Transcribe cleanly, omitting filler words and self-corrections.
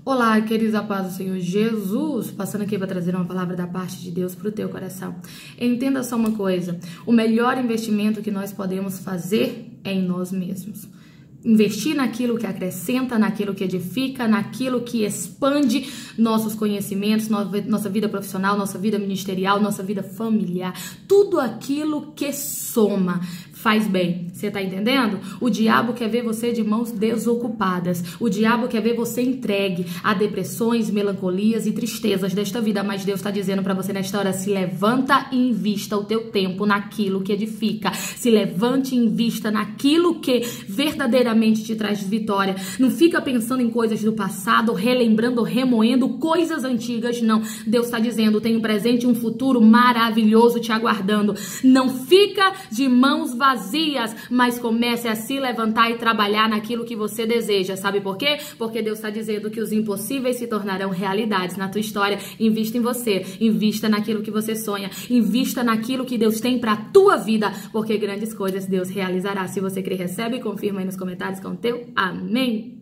Olá, queridos, a paz do Senhor Jesus, passando aqui para trazer uma palavra da parte de Deus para o teu coração. Entenda só uma coisa, o melhor investimento que nós podemos fazer é em nós mesmos. Investir naquilo que acrescenta, naquilo que edifica, naquilo que expande nossos conhecimentos, nossa vida profissional, nossa vida ministerial, nossa vida familiar, tudo aquilo que soma. Faz bem, você tá entendendo? O diabo quer ver você de mãos desocupadas. O diabo quer ver você entregue a depressões, melancolias e tristezas desta vida. Mas Deus tá dizendo pra você nesta hora, se levanta e invista o teu tempo naquilo que edifica. Se levante e invista naquilo que verdadeiramente te traz vitória. Não fica pensando em coisas do passado, relembrando, remoendo coisas antigas, não. Deus tá dizendo, tem um presente e um futuro maravilhoso te aguardando. Não fica de mãos vazias, mas comece a se levantar e trabalhar naquilo que você deseja. Sabe por quê? Porque Deus está dizendo que os impossíveis se tornarão realidades na tua história. Invista em você, invista naquilo que você sonha, invista naquilo que Deus tem para tua vida, porque grandes coisas Deus realizará. Se você crer, recebe e confirma aí nos comentários com o teu amém.